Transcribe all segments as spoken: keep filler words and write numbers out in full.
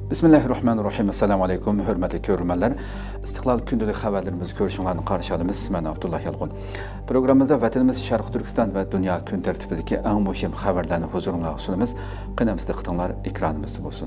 Bismillahirrahmanirrahim. Assalamu alaykum, hörmətli görürmənlər. İstiqlal gündəlik xəbərlərimizi görüşünlərini qarşı alımız. Mən Abdullah Yalğun. Proqramımızda vətənimiz Şərq Türkistan və dünya gün tərtibindəki ən mühim xəbərlərini huzuruna sunumuz. Qınamızda qıtanlar ekranımızda olsun.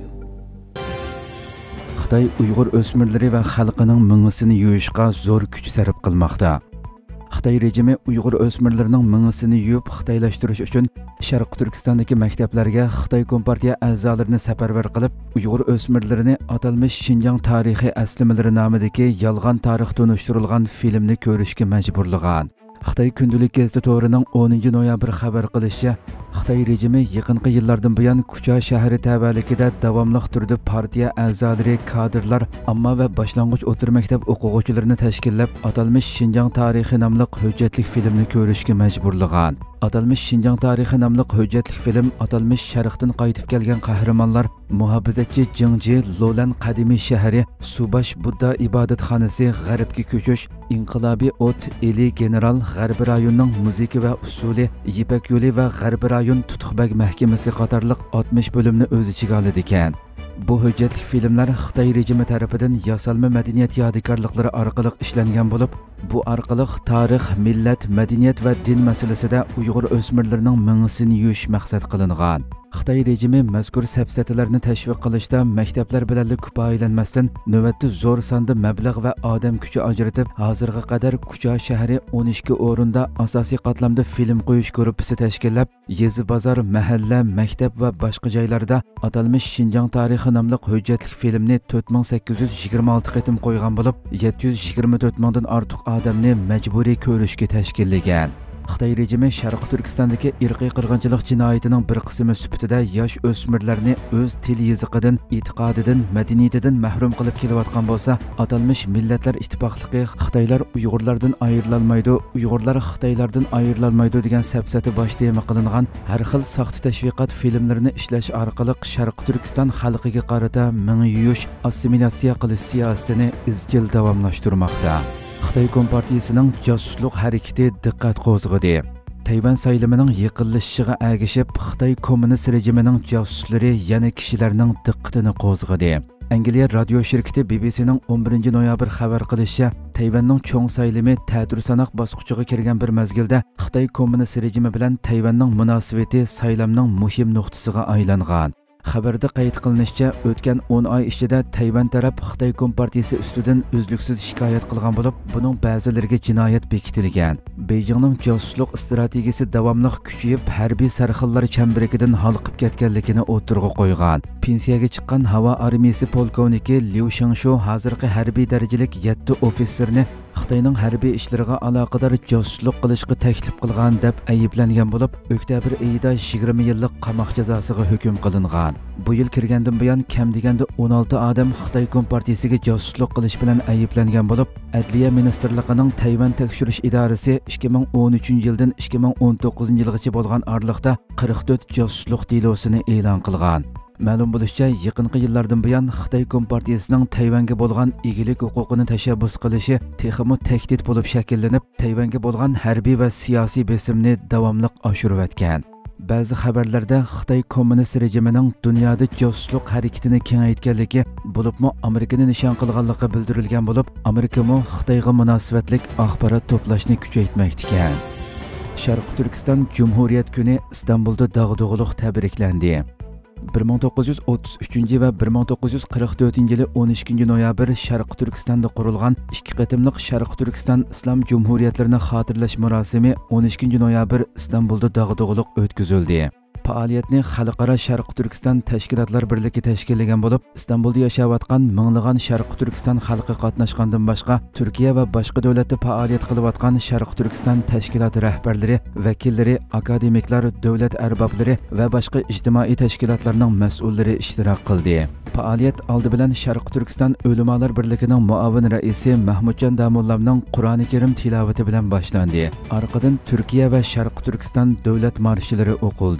Xitay Uyğur ösmürləri və xalqının mınısını yuyuşqa zor güc sərf qılmaqda. Xitay rejimi Uyğur ösmürlərinin mınısını yuyub xitaylaşdırış üçün Şərq Türkistandakı məktəblərə Xitay Kompartiya əzalarını səfərbər qılıb, Uyğur ösmürlərini atalmış Şinjan tarixi əslimələri namidəki yalğan tarix tunuşturulğan filmni görüşkə məcburluğan. Xitay Gündəlik Gazeti to'rining o'ninchi noyabr xabar qilishicha, Xitay rejimi yaqinqi yillardan buyon Kucha shahri tavallikida davomli turda partiya a'zolari, kadrlar, amma va boshlang'ich o'rta maktab o'quvchilarini tashkillab, atalmış Şinjan tarixi nomli hujjatli filmni ko'rishga majburlagan. Atalmış Şinjan tarixi nomli hujjatli film atalmış sharqdan qaytib kelgan qahramonlar, muhofizatchi Jingji Lolan qadimiy shahri, Subash Budda ibodatxonasi, g'arbga ko'chish, inqilobiy o't, Eli general, g'arbiy rayonning muzika va usuli, Yipak yo'li va g'arbiy rayon tutuqbag mahkamasi qatorliq oltmish bo'limni o'z ichiga oladi ekan. Bu hujjatli filmlar Xitoy rejimi tarafidan yasalma madaniyat yodikorliklari orqali ishlangan bo'lib, bu orqali tarix, millat, madaniyat va din masalasida Uyg'ur o'smirlarining ming'isini yuyish maqsad qilingan. Xitoy rejimi mazkur safsatalarni tashviq qilishda maktablar bilan kifoyalanmasdan navbatda zo'r sonda mablag' va odam kuchi ajratib, hozirga qadar Kucha shahri o'n ikki o'rinda asosiy qatlamda film qo'yish guruhi tashkillab, yezi bozor, mahalla, maktab va boshqa joylarda atalmış Şinjan tarixi nomli hujjatli filmni to'rt ming sakkiz yuz yigirma olti qatim qo'ygan bo'lib, yetti yuz yigirma to'rt mingdan ortiq odamni majburiy ko'rishga tashkillagan. Xitoy rejimi Sharq Turkistondagi irqiy qirg'inchilik jinoyatining bir qismi sifatida yosh o'smirlarni o'z til yoziqidan, e'tiqodidan, madaniyatidan mahrum qilib kelayotgan bo'lsa, atalmış Millatlar Ittifoqligi Xitoylar Uyg'urlardan ayrilolmaydi, Uyg'urlar Xitoylardan ayrilolmaydi degan safsata boshlayma qilingan har xil soxta tashviqot filmlarini ishlash orqali Sharq Turkiston xalqiga qarata ming yuyish, assimilyatsiya qilish siyosatini izchil davomlashtirmoqda. Xitoy Kompartiyasining josuslik harakati diqqat qo'zg'adi. Tayvan saylamining yiqilishiga agishib, Xitoy kommunist rejimining josuslari yana kishilarning diqqatini qo'zg'adi. Angliya radio shirkati B B C'ning o'n birinchi noyabr xabar qilishicha, Tayvanning cho'ng saylami ta'dir sanoq bosqichiga kirgan bir mazgilda Xitoy kommunist rejimi bilan Tayvanning munosabati saylamning muhim nuqtasiga aylangan. Xabarda qayd qilinishicha, o'tgan o'n oy ichida Tayvan taraf Xitoy Kompartiyasi ustidan uzluksiz shikoyat qilgan bo'lib, buning ba'zilariga jinoyat bekitilgan. Beijingning josuslik strategiyasi davomli kuchayib, harbiy sarxillar chambirikidan halqib ketganligini o'tirg'i qo'ygan. Pensiyaga chiqqan havo armiyasi polkovniki Liu Shingshu hozirgi harbiy darajalik yetti ofitserni Xitoyning harbiy ishlariga aloqador josuslik qilishga taklif qilgan deb ayblangan bo'lib, oktyabr oyida yigirma yillik qamoq jazosiga hukm qilingan. Bu yil kirgandan buyon kam deganda o'n olti odam Xitoy Kompartiyasiga josuslik qilish bilan ayblangan bo'lib, Adliya ministrligining Tayvan tekshirish idorasi ikki ming o'n uchinchi yildan ikki ming o'n to'qqizinchi yilgacha bo'lgan oraliqda qirq to'rt josuslik delosini e'lon qilgan. Ma'lum bo'lishicha, yaqinqi yillardan buyon Xitoy Kompartiyasining Tayvanga bo'lgan egilik huquqini tashabbus qilishi texmo tahdid bo'lib shakllanib, Tayvanga bo'lgan harbiy va siyosiy besimni davomli oshirib o'tgan. Ba'zi xabarlarda Xitoy kommunist rejimining dunyoda josuslik harakatini kengaytganligi bo'libmi Amerikani nishon qilganligi bildirilgan bo'lib, Amerikamo Xitoyga munosabatlik axborot to'plashni kuchaytirmoqda ekan. Sharq Turkiston Cumhuriyet kuni Istanbulda dag'dug'liq tabriklandi. bir ming to'qqiz yuz o'ttiz uchinchi va bir ming to'qqiz yuz qirq to'rtinchi yili o'n ikkinchi noyabr Sharq Turkistonda qurilgan ikki qatimliq Sharq Turkiston Islom Jumhuriyatlarini xotirlash marosimi o'n ikkinchi noyabr Istanbulda dag'dug'liq o'tkazildi. Faoliyatni Xalqaro Sharq Turkiston tashkilotlar birligi tashkillagan bo'lib, Istanbulda yashayotgan minglagan Sharq Turkiston xalqi qatnashgandan boshqa, Turkiya va boshqa davlatda faoliyat qilayotgan Sharq Turkiston tashkiloti rahbarlari, vakillari, akademiklar, davlat arboblari va boshqa ijtimoiy tashkilotlarning mas'ullari ishtirok qildi. Faoliyat oldi bilan Sharq Turkiston Ulamolar birligining muavin raisi Mahmudjon Damullamning Qur'oni Karim tilovati bilan boshlandi. Orqadan Turkiya va Sharq Turkiston davlat marshilari o'qildi.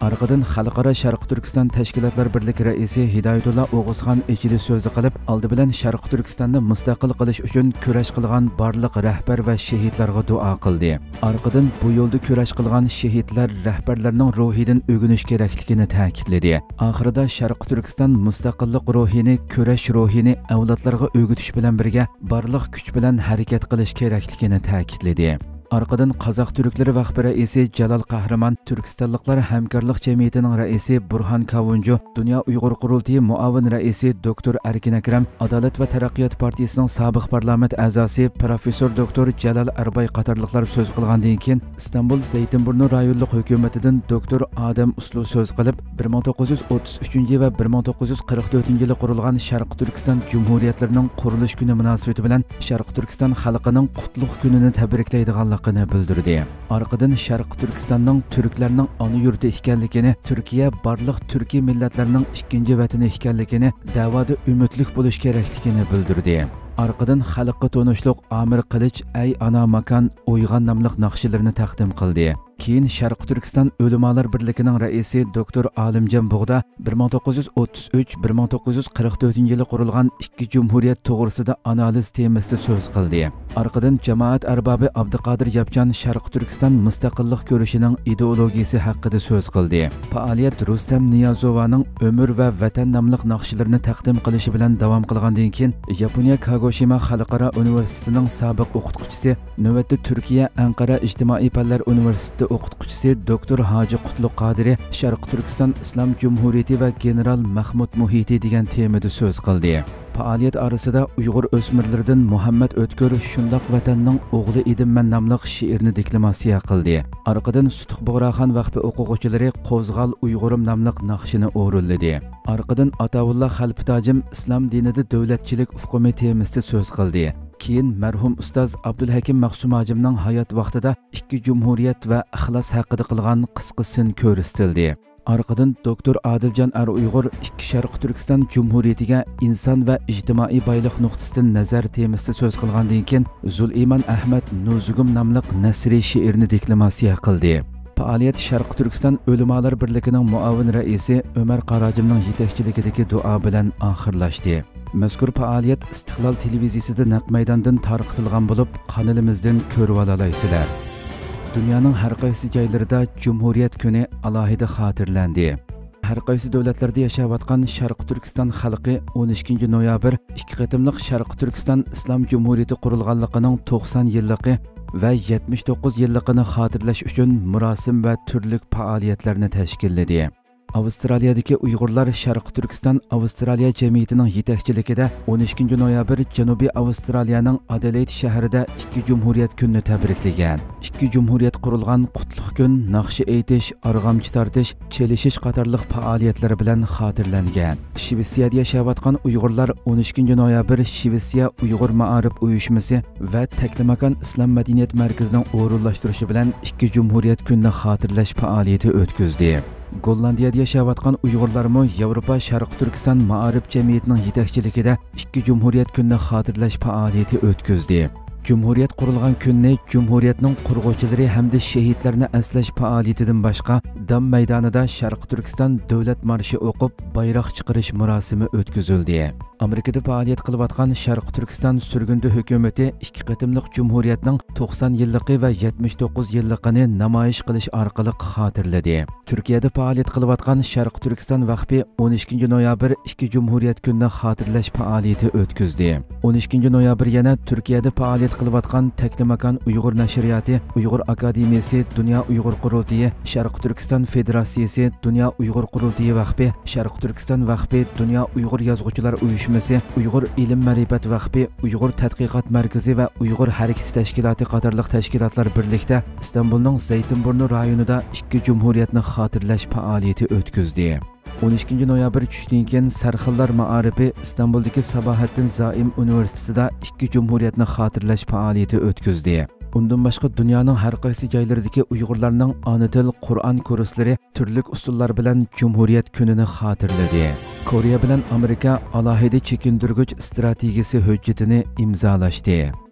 Arqadan Xalqaro Sharq Turkiston Tashkilotlar Birligi raisi Hidoyatullo O'g'izxon ichili so'zi qilib, oldi bilan Sharq Turkistonni mustaqil qilish uchun kurash qilgan barliq rahbar va shahidlarga duo qildi. Arqadan bu yo'lda kurash qilgan shahidlar rahbarlarning ruhidan o'g'inish kerakligini ta'kidladi. Oxirida Sharq Turkiston mustaqillik ruhini, kurash ruhini avlodlarga o'g'itish bilan birga barliq kuch bilan harakat qilish kerakligini ta'kidladi. Arqadan Qozoq Türklari vaqti raisi Jalol Qahramon, Turkistonliklar hamkorlik jamiyatining raisi Burxon Kavunju, Dunyo Uyg'ur qurultiyi muavin raisi doktor Arkin Akram, Adolat va taraqqiyot partiyasining sobiq parlament a'zosi professor doktor Jalol Arbay qatorliqlar so'z qilgandan keyin Istanbul Zaytinburnu rayonlik hukumatidan doktor Adam Uslu so'z qilib, bir ming to'qqiz yuz o'ttiz uchinchi va bir ming to'qqiz yuz qirq to'rtinchi yili qurilgan Sharq Turkiston Jumhuriyatlarining qurilish kuni munosabati bilan Sharq Turkiston xalqining qutlug' kunini tabriklaydigan bildirdi. Arqadan Sharq Turkistonning turklarning ona yurti ekanligini, Turkiya barliq turkiy millatlarning ikkinchi vatani ekanligini, da'voda umidlik bo'lish kerakligini bildirdi. Arqadan xalqqa tonishliq Amir Qilich Ay ana makan Uyg'on nomli naqshlarini taqdim qildi. Keyin Sharq Turkiston Ulamolar birligining raisi doktor Alimjon Bug'da bir ming to'qqiz yuz o'ttiz uch bir ming to'qqiz yuz qirq to'rtinchi yili qurilgan ikki jumhuriyat to'g'risida analiz temasida so'z qildi. Arqadan jamoat arbobi Abduqodir Yapchan Sharq Turkiston mustaqillik ko'rishining ideologiyasi haqida so'z qildi. Faoliyat Rustam Niyozovaning Umr va Vatan nomli naqshlarini taqdim qilishi bilan davom qilgandan keyin Yaponiya Kagoshima Xalqaro universitetining sobiq o'qituvchisi, navbatda Turkiya Anqara ijtimoiy fanlar universiteti o'qituvchisi doktor Hoji Qutlug' Qodiri Sharq Turkiston Islom Jumhuriyati va general Mahmud Muhiti degan temada so'z qildi. Faoliyat orasida Uyg'ur o'smirlaridan Muhammad O'tkir shundoq vatanning o'g'li edimman nomli she'rni deklamatsiya qildi. Arqadan Sutuq Bug'roxon vaqti o'quvchilari Qo'zg'al Uyg'urim nomli naqshini o'rinladi. Arqadan Atavulla Xalpitojim islom dinida davlatchilik ufqumi temasida so'z qildi. Keyin marhum ustoz Abdulhakim Maqsumojimning hayot vaqtida ikki jumhuriyat va ixlos haqida qilgan qisqa sin ko'rsatildi. Arqadan doktor Adiljon Ar Uyg'ur ikki Sharq Turkiston Jumhuriyatiga inson va ijtimoiy boylik nuqtasidan nazar temasida so'z qilgandan keyin Zuliman Ahmad Nuzugum nomli nasriy she'rni deklamatsiya qildi. Faoliyat Sharq Turkiston Ulamolar birligining muavin raisi Umar Qarajimning yetakchiligidagi duo bilan oxirlashdi. Mazkur faoliyat Istiqlol televiziyasida naq maydondan tarqatilgan bo'lib, kanalimizdan ko'rib olasizlar. Dunyoning har qaysi joylarida Jumhuriyat kuni alohida xotirlandi. Har qaysi davlatlarda yashayotgan Sharq Turkiston xalqi o'n ikkinchi noyabr ikki qatimliq Sharq Turkiston Islom Jumhuriyati qurilganligining to'qson yilligi va yetmish to'qqiz yilligini xotirlash uchun murosim va turli faoliyatlarni tashkilladi. Avstraliyadagi Uyg'urlar Sharq Turkiston Avstraliya jamiyatining yetakchiligida o'n ikkinchi noyabr Janubiy Avstraliyaning Adelaide shahrida ikki jumhuriyat kunini tabriklagan. Ikki jumhuriyat qurilgan qutlug' kun naqshi aytish, arg'amchi tortish, chelishish qatorliq faoliyatlar bilan xotirlangan. Shvetsiyada yashayotgan Uyg'urlar o'n ikkinchi noyabr Shvetsiya Uyg'ur ma'arif uyushmasi va Taklamakon Islom madaniyat markazining o'rinlashtirishi bilan ikki jumhuriyat kunini xotirlash faoliyati o'tkazdi. Gollandiyada yashayotgan Uyg'urlarmi Yevropa Sharq Turkiston ma'arif jamiyatining yetakchiligida ikki jumhuriyat kunini xotirlash faoliyati o'tkazdi. Cumhuriyet qurilgan kunni Cumhuriyetning qurg'uvchilari hamda shahidlarni aslash faoliyatidan boshqa Dam maydonida Sharq Turkiston davlat marshi o'qib bayroq chiqarish murosimi o'tkazildi. Amerikada faoliyat qilayotgan Sharq Turkiston surgundi hukumati ikki qatimliq Cumhuriyetning to'qson yilligi va yetmish to'qqiz yilligini namoyish qilish orqali xotirladi. Turkiyada faoliyat qilayotgan Sharq Turkiston vaqfi o'n ikkinchi noyabr ikki Cumhuriyet kunini xotirlash faoliyati o'tkazdi. o'n ikkinchi noyabr yana Turkiyada faoliyat qilayotgan Taklamakon Uyg'ur nashriyati, Uyg'ur akademiyasi, Dunyo Uyg'ur qurultiyi, Sharq Turkiston federatsiyasi, Dunyo Uyg'ur qurultiyi vaqfi, Sharq Turkiston vaqfi, Dunyo Uyg'ur yozuvchilar uyushmasi, Uyg'ur ilm ma'rifat vaqfi, Uyg'ur tadqiqot markazi va Uyg'ur harakati tashkiloti qatorliq tashkilotlar birlikda Istanbulning Zaytinburnu rayonida ikki jumhuriyatni xotirlash faoliyati o'tkazdi. o'n ikkinchi noyabr tushdan keyin Sarxillar ma'arifi Istanbuldagi Sabahattin Zaim universitetida ikki jumhuriyatni xotirlash faoliyati o'tkazdi. Undan boshqa dunyoning har qaysi joylaridagi Uyg'urlarning ona til Qur'on kurslari turli usullar bilan Jumhuriyat kunini xotirladi. Koreya bilan Amerika alohida chekindirgich strategiyasi hujjatini imzolashdi.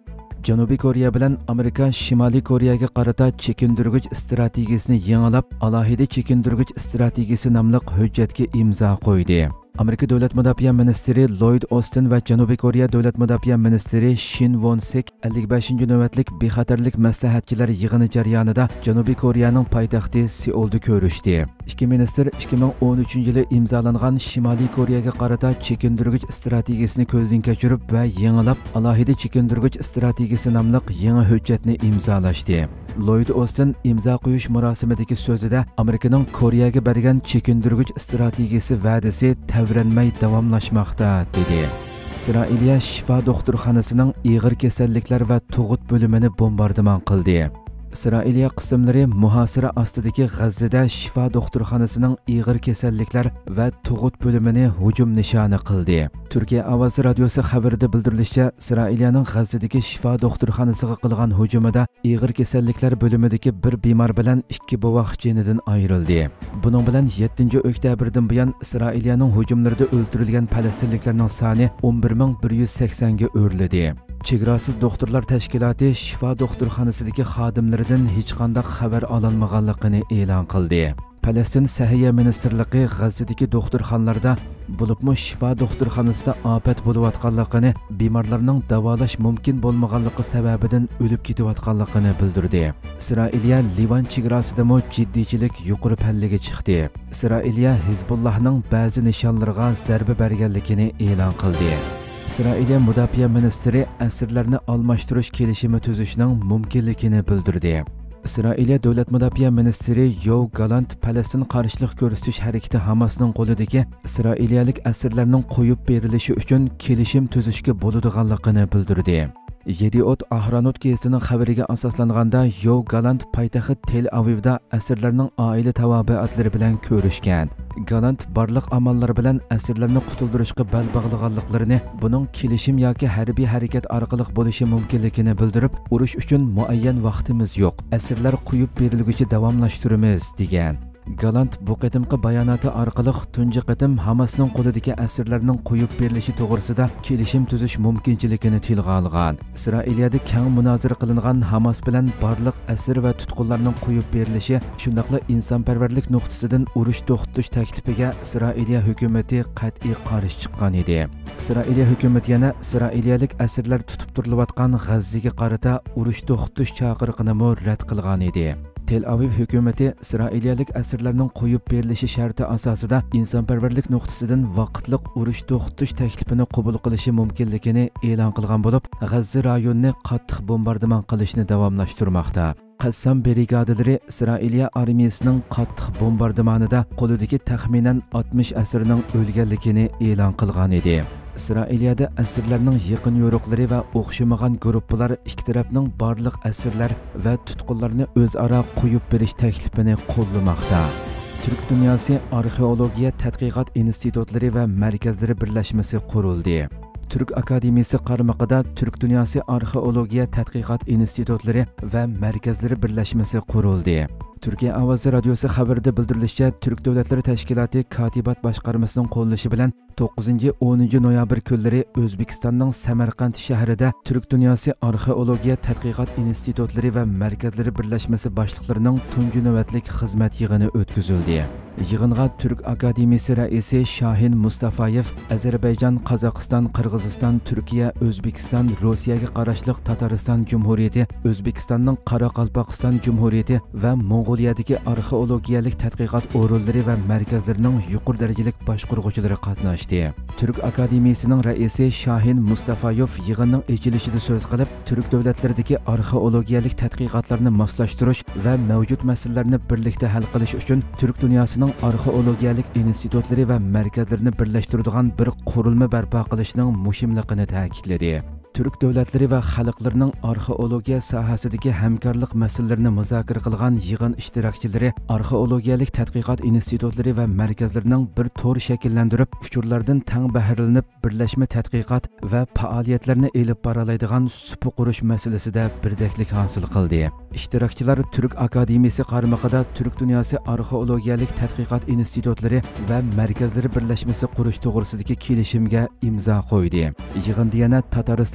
Janubiy Koreya bilan Amerika Shimoliy Koreyaga qarata chekindirgich strategiyasini yangilab, alohida chekindirgich strategiyasi nomli hujjatga imzo qo'ydi. Amerika Davlat Mudofaa ministri Lloyd Austin va Janubiy Koreya Davlat Mudofaa ministri Shin Won-sik ellik beshinchi navbatlik bexatarlik maslahatchilar yig'ini jarayonida Janubiy Koreyaning poytaxti Seulda ko'rishdi. Ikki ministr ikki ming o'n uchinchi yili imzolangan Shimoliy Koreyaga qarata chekindirgich strategiyasini ko'zdan kechirib va yangilab, alohida chekindirgich strategiyasi nomli yangi hujjatni imzolashdi. Lloyd Austin imzo qo'yish marosimidagi so'zida Amerikaning Koreyaga bergan chekindirgich strategiyasi va'dasi tavranmay davomlashmoqda dedi. Isroiliya Shifo doktorxonasining ig'ir kasalliklar va tug'ut bo'limini bombardimon qildi. Isroiliya qismlari muhosira ostidagi G'azzada Shifo doktorxonasining ig'ir kasalliklar va tug'ut bo'limini hujum nishoni qildi. Turkiya ovozi radiosi xabarida bildirilishicha, Isroiliyaning G'azzadagi Shifo doktorxonasiga qilgan hujumida ig'ir kasalliklar bo'limidagi bir bemor bilan ikki bovoq jonidan ayrildi. Buning bilan yettinchi oktyabrdan buyon Isroiliyaning hujumlarida o'ldirilgan falastinliklarning soni o'n bir ming bir yuz sakson ga o'rladi. Chegarasiz doktorlar tashkiloti Shifo doktorxonasidagi xodimlaridan hech qanday xabar olinmaganligini e'lon qildi. Falastin Sahiyya ministrligi G'azzadagi doktorxonalarda bo'libmi Shifo doktorxonasida ofat bo'layotganligini, bemorlarning davolash mumkin bo'lmaganligi sababidan o'lib ketayotganligini bildirdi. Isroiliya Livan chegarasidami jiddiychilik yuqori pallaga chiqdi. Isroiliya Hizbullohning ba'zi nishonlariga zarba berganligini e'lon qildi. Isroiliya mudofaa ministri asirlarni almashtirish kelishimi tuzishning mumkinligini bildirdi. Isroiliya davlat mudofaa ministri Yoav Galant Falastin qarshilik ko'rsatish harakati Hamasning qo'lidagi isroiliyalik asirlarning qo'yib berilishi uchun kelishim tuzishga bo'ladiganligini bildirdi. Yediot Ahronot gazetining xabariga asoslanganda Yoav Galant poytaxt Tel Avivda asirlarning oila tavobiatlari bilan ko'rishgan. Galant barliq amallar bilan asirlarni qutuldirishga bel bog'laganliklarini, buning kelishim yoki harbiy harakat orqali bo'lishi mumkinligini bildirib, urush uchun muayyan vaqtimiz yo'q, asirlar qo'yib berilguncha davomlashtiramiz degan. Galant bu qitimqi bayonoti orqali tunji qitim Hamasning qo'lidagi asirlarning qo'yib berilishi to'g'risida kelishim tuzish mumkinchiligini tilga olgan. Isroiliyada keng munozara qilingan Hamas bilan barliq asir va tutqunlarning qo'yib berilishi, shundaqla insonparvarlik nuqtasidan urush to'xtatish taklifiga Isroiliya hukumatı qat'iy qarshi chiqqan edi. Isroiliya hukumatı yana isroiliyalik asirlar tutib turilayotgan G'azzaga qarata urush to'xtatish chaqiriqini rad qilgan edi. Tel Aviv hukumatı İsrailiyalik asirlarning qo'yib berilishi sharti asosida insonparvarlik nuqtasidan vaqtliq urush to'xtatish taklifini qabul qilishi mumkinligini e'lon qilgan bo'lib, G'azza rayonini qattiq bombardimon qilishni davomlashtirmoqda. Qassam brigadalari Isroiliya armiyasining qattiq bombardimonida qo'lidagi taxminan oltmish asirning o'lganligini e'lon qilgan edi. Isroiliyada asirlarning yaqin yo'riqlari va o'xshamagan guruhlar ikki tarafning barliq asirlar va tutqunlarni o'zaro qo'yib berish taklifini qo'llamoqda. Turk dunyosi arxeologiya tadqiqot institutlari va markazlari birlashmasi qurildi. Türk Akademiyasi qarmog'ida Turk dunyosi arxeologiya tadqiqot institutlari va markazlari birlashmasi qurildi. Türkiye Ovozi radiosi xabarida bildirilishicha, Turk davlatlari tashkiloti Katibat boshqarmasining qo'llashi bilan to'qqizinchi o'ninchi noyabr kunlari O'zbekistonning Samarqand shahrida Turk dunyosi arxeologiya tadqiqot institutlari va markazlari birlashmasi boshliqlarining tunji navbatlik xizmat yig'ini o'tkazildi. Yig'inga Turk Akademiyasi raisi Shahin Mustafayev, Ozarbayjon, Qozog'iston, Qirg'iziston, Turkiya, O'zbekiston, Rossiyaga qarashli Tatariston Jumhuriyati, O'zbekistonning Qoraqalpog'iston Jumhuriyati va Mong'oliyadagi arxeologiyalik tadqiqot o'rinlari va markazlarining yuqori darajalik boshqaruvchilari qatnashdi. Turk Akademiyasining raisi Shahin Mustafayev yig'inning ochilishida so'z qilib, Turk davlatlaridagi arxeologiyalik tadqiqotlarni moslashtirish va mavjud masalalarni birlikda hal qilish uchun Turk dunyosining arxeologiyalik institutlari va markazlarini birlashtiradigan bir qurilma barpo qilishning muhimligini ta'kidladi. Türk davlatlari va xalqlarining arxeologiya sohasidagi hamkorlik masalalarini muzokara qilgan yig'in ishtirokchilari arxeologiyalik tadqiqot institutlari va markazlarining bir to'r shakllantirib, uchurlardan tang bahrilanib, birlashma tadqiqot va faoliyatlarni elib boralaydigan supa qurish masalasida birdaklik hosil qildi. Ishtirokchilar Turk Akademiyasi qarmog'ida Turk dunyosi arxeologiyalik tadqiqot institutlari va markazlari birlashmasi qurish to'g'risidagi kelishimga imzo qo'ydi. Yig'inda yana Tatariston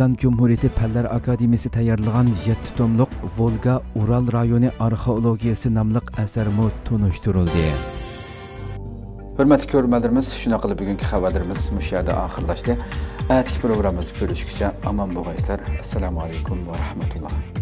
Türkistan Cumhuriyeti Fanlar Akademiyasi tayyorlagan yetti tomliq Volga Ural rayoni arxeologiyasi nomli asarmi tunishtirildi. Hürmetli görürmenlerimiz, şuna qilib bugungi xabarlarimiz mush yerda oxirlashdi. Atiki programmamizda ko'rishguncha omon bo'linglar. Assalomu alaykum va rahmatulloh.